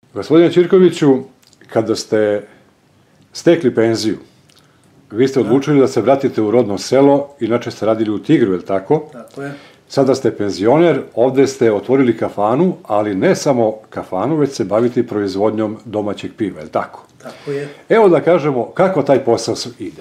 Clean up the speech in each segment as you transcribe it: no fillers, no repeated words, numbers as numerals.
Gospodine Ćirkoviću, kada ste stekli penziju, vi ste odlučili da se vratite u rodno selo, inače ste radili u Tigru, je li tako? Tako je. Sada ste penzioner, ovde ste otvorili kafanu, ali ne samo kafanu, već se bavite proizvodnjom domaćeg piva, je li tako? Tako je. Evo da kažemo kako taj posao ide.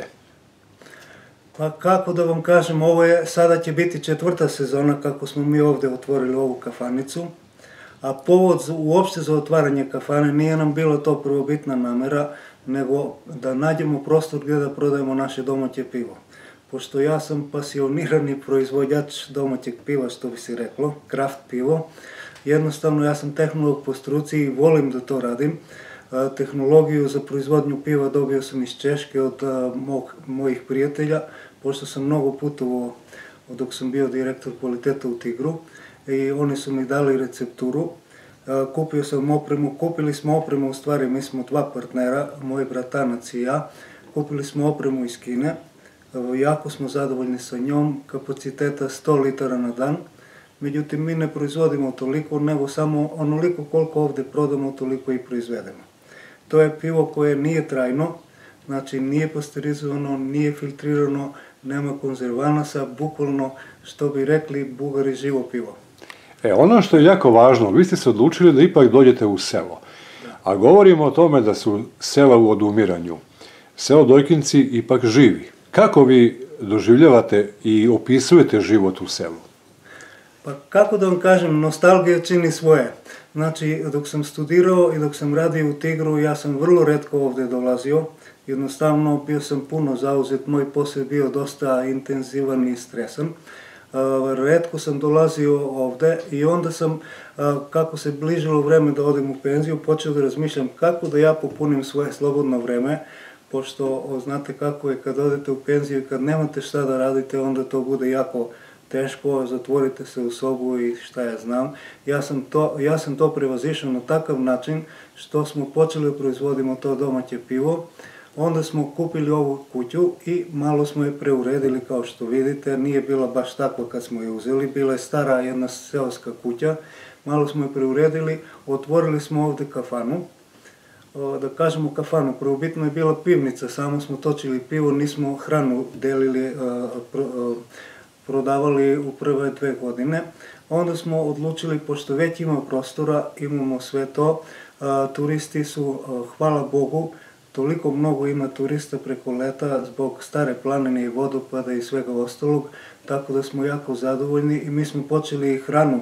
Pa kako da vam kažem, sada će biti 4. sezona kako smo mi ovde otvorili ovu kafanicu, a povod uopšte za otvaranje kafane nije nam bilo to prvobitna namera, nego da nađemo prostor gdje da prodajemo naše domaće pivo. Pošto ja sam pasionirani proizvođač domaćeg piva, što bi se reklo, kraft pivo, jednostavno ja sam tehnolog po struci i volim da to radim. Tehnologiju za proizvodnju piva dobio sam iz Češke od mojih prijatelja, pošto sam mnogo putovao dok sam bio direktor kvaliteta u Tigru i oni su mi dali recepturu. Kupio sam opremu, kupili smo opremu, u stvari mi smo 2 partnera, moj bratanac i ja, kupili smo opremu iz Kine, jako smo zadovoljni sa njom, kapaciteta 100 litara na dan, međutim mi ne proizvodimo toliko, nego samo onoliko koliko ovde prodamo, toliko i proizvedemo. To je pivo koje nije trajno, znači nije pasterizovano, nije filtrirano, nema konzervanasa, bukvalno, što bi rekli Bugari, živo pivo. Ono što je jako važno, vi ste se odlučili da ipak dođete u selo, a govorimo o tome da su sela u odumiranju. Selo Dojkinci ipak živi. Kako vi doživljavate i opisujete život u selu? Pa kako da vam kažem, nostalgija čini svoje. Znači, dok sam studirao i dok sam radio u Tigru, ja sam vrlo retko ovde dolazio. Jednostavno, bio sam puno zauzet, moj posao je bio dosta intenzivan i stresan. Retko sam dolazio ovde i onda sam, kako se bližilo vreme da odem u penziju, počeo da razmišljam kako da ja popunim svoje slobodno vreme, pošto znate kako je kad odete u penziju i kad nemate šta da radite, onda to bude jako teško, zatvorite se u sobu i šta ja znam. Ja sam to prevazišao na takav način što smo počeli da proizvodimo to domaće pivo. Onda smo kupili ovu kuću i malo smo je preuredili, kao što vidite. Nije bila baš takva kad smo je uzeli, bila je stara jedna seoska kuća. Malo smo je preuredili, otvorili smo ovde kafanu. Da kažemo kafanu, prvobitno je bila pivnica, samo smo točili pivo, nismo hranu delili, prodavali u prve 2 godine. Onda smo odlučili, pošto već ima prostora, imamo sve to, turisti su, hvala Bogu, toliko mnogo ima turista preko leta zbog Stare planine i vodopada i svega ostalog, tako da smo jako zadovoljni i mi smo počeli i hranu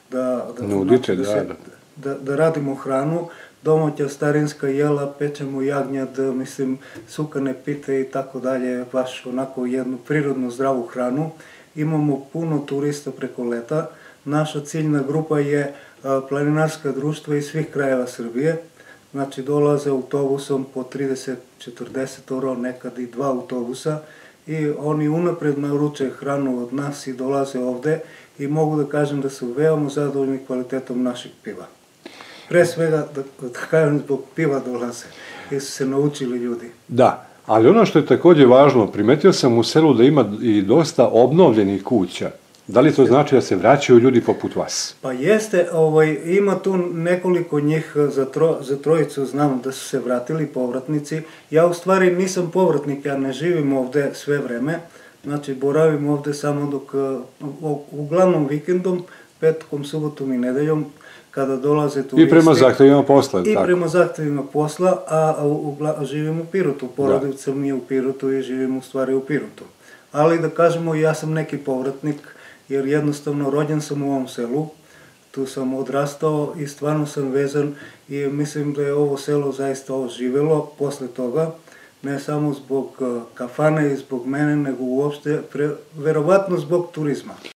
da radimo hranu, domaća starinska jela, pečemo jagnjad, mislim, sukane pite i tako dalje, baš onako jednu prirodnu zdravu hranu. Imamo puno turista preko leta, naša ciljna grupa je planinarska društva iz svih krajeva Srbije. Znači, dolaze autobusom po 30-40 euro, nekad i 2 autobusa i oni unapred naruče hranu od nas i dolaze ovde i mogu da kažem da su veoma zadovoljni kvalitetom našeg piva. Pre svega, da kažem, zbog piva dolaze, jer su se naučili ljudi. Da, ali ono što je takođe važno, primetio sam u selu da ima i dosta obnovljenih kuća. Da li to znači da se vraćaju ljudi poput vas? Pa jeste, ima tu nekoliko njih, za trojicu znam da su se vratili povratnici. Ja u stvari nisam povratnik, ja ne živim ovde sve vreme, znači boravim ovde samo dok, uglavnom vikendom, petkom, subotom i nedeljom, kada dolaze turisti. I prema zahtevima posla, tako? I prema zahtevima posla, a živim u Pirotu, porodica mi je u Pirotu i živim u stvari u Pirotu. Ali da kažemo, ja sam neki povratnik, jer jednostavno rođen sam u ovom selu, tu sam odrastao i stvarno sam vezan i mislim da je ovo selo zaista oživelo posle toga, ne samo zbog kafane i zbog mene, nego uopšte, verovatno zbog turizma.